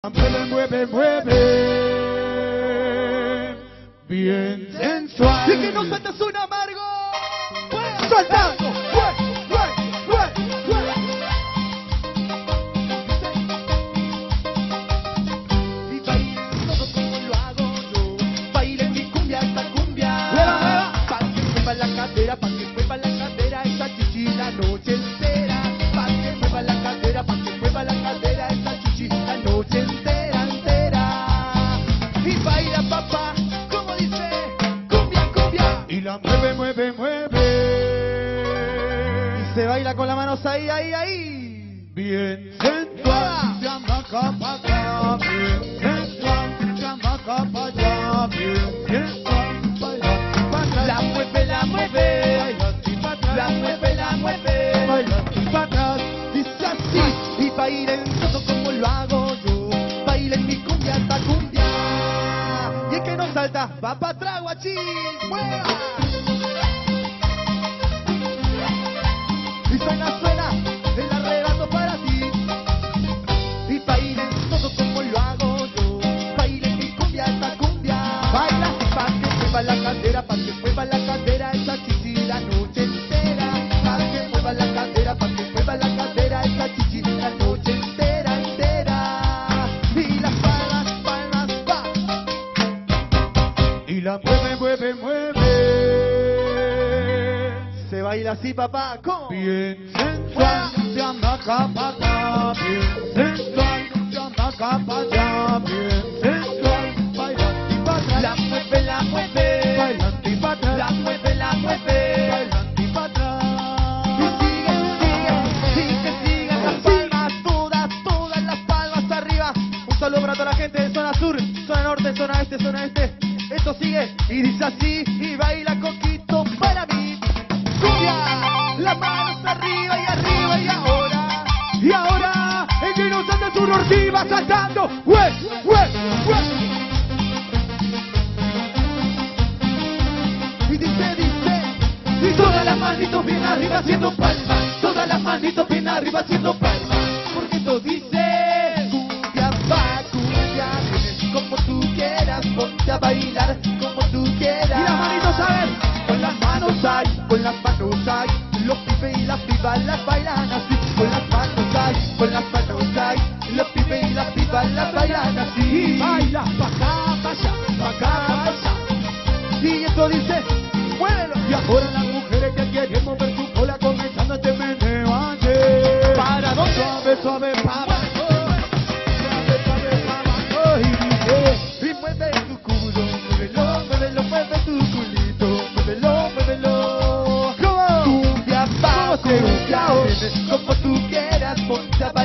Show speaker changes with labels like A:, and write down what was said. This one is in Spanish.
A: Mueve, mueve, mueve, bien sensual.
B: Y que no saltas un amargo. Saltando. Y bailen todo como lo hago yo. Bailen mi cumbia, esta cumbia. Pa' que mueva la cadera, pa' que mueva la cadera, esta chichi la noche entera. Pa' que mueva la cadera, pa' que mueva la cadera, esta chichi la noche entera, entera. Y baila papá, como dice, cumbia, cumbia.
A: Y la mueve, mueve, mueve.
B: Se baila con las manos ahí, ahí, ahí.
A: Bien sensual. Chamaca pa' acá, bien sensual. Chamaca pa' allá, bien sensual. Baila, baila.
B: La mueve, la mueve.
A: Baila, y pa' atrás.
B: La mueve, la mueve.
A: Baila, y pa' atrás.
B: Dice así. Y bailen todo como lo hago yo. Bailen mi cumbia, esta cumbia. Y el que no salta, va para atrás, guachín. ¡Mueva! Y suena, suena, el arrebato para ti. Y bailen todo como lo hago yo. Bailen mi cumbia, esta cumbia. Baila pa' que mueva la cadera, pa' que mueva la cadera, esta chichi la noche entera. Pa' que mueva la cadera, pa' que mueva la cadera, esta chichi la noche entera, entera. Y las palmas, palmas, pa.
A: Y la mueve, mueve, mueve.
B: Se baila así, papá, ¿cómo?
A: Bien sensual, chamaca pa' acá, bien sensual, chamaca pa' allá, bien sensual, bailando y pa' atrás.
B: La mueve, la mueve.
A: Bailando y pa' atrás.
B: La mueve, la mueve.
A: Bailando y pa' atrás.
B: Y sigue, sigue, y que sigan las palmas, todas las palmas arriba. Un saludo para toda la gente de zona sur, zona norte, zona este, zona este. Esto sigue y dice así, y baila coquito para mí. Cumbia, las manos arriba y arriba y ahora el que no salta su norte va saltando. ¡Wes, wes, wes! Y dice, y todas las manitos bien arriba haciendo palmas, todas las manitos bien arriba haciendo palmas, porque esto dice, cumbia va, cumbia, vienes como tú quieras, ponte a bailar como tú quieras. Y las manitos, ¿sabes? Con las manos hay, los pibes y las pibas las bailan así, con las manos hay, los pibes y las pibas las bailan así. Baila pa' acá, pa' allá, pa' acá, pa' allá. Y esto dice, muévelo.
A: Y ahora las mujeres que quieren mover su cola comenzando este meneo ayer.
B: ¿Para dónde?
A: Suave, suave, pa' abajo. Suave, suave, pa' abajo. Y dice,
B: Y mueve tu culo, muévelo, muévelo, mueve tu culito, muévelo, muévelo. ¿Cómo? Cumbia va, cumbia, vienes como tú quieras, ponte a bailar.